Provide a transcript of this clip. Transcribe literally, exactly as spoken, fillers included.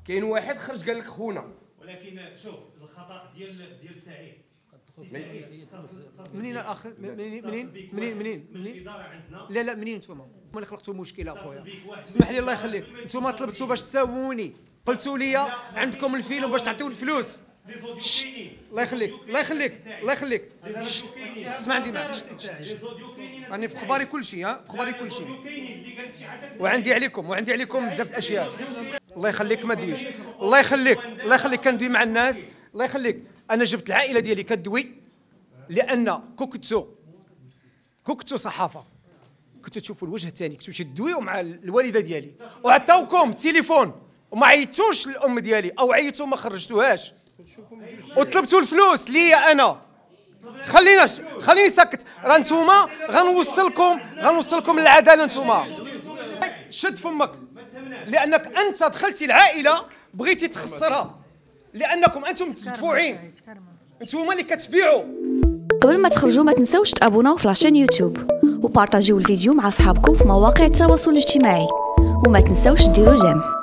كاين واحد خرج قال لك خونا. ولكن شوف الخطا ديال ديال سعيد منين اخ منين منين منين منين منين لا لا منين نتوما هما اللي خلقتوا مشكله اخويا. اسمح لي الله يخليك، نتوما طلبتوا باش تساووني، قلتوا لي عندكم الفيلم باش تعطيو الفلوس. الله يخليك الله يخليك الله يخليك اسمع عندي معاك، راني في خباري كل شيء، ها في خباري كل شيء، وعندي عليكم وعندي عليكم بزاف د الاشياء. الله يخليك ما تدويش، الله يخليك الله يخليك كندوي مع الناس. الله يخليك انا جبت العائله ديالي كدوي لان كنتو كنتو صحافه، كنتو تشوفوا الوجه الثاني، كنتو تدويو مع الوالده ديالي وعطاوكم التليفون وما عيطتوش للام ديالي او عيطوا ما خرجتوهاش وطلبتوا الفلوس ليا انا. خلينا خليني ساكت، راه نتوما غنوصلكم غنوصلكم للعداله. نتوما شد فمك لانك انت دخلتي العائله بغيتي تخسرها لانكم انتم مدفوعين، انتوما اللي كتبيعوا. قبل ما تخرجوا ما تنسوش تابوناو في لاشين يوتيوب وبارطاجيو الفيديو مع اصحابكم في مواقع التواصل الاجتماعي وما تنسوش ديروا جيم.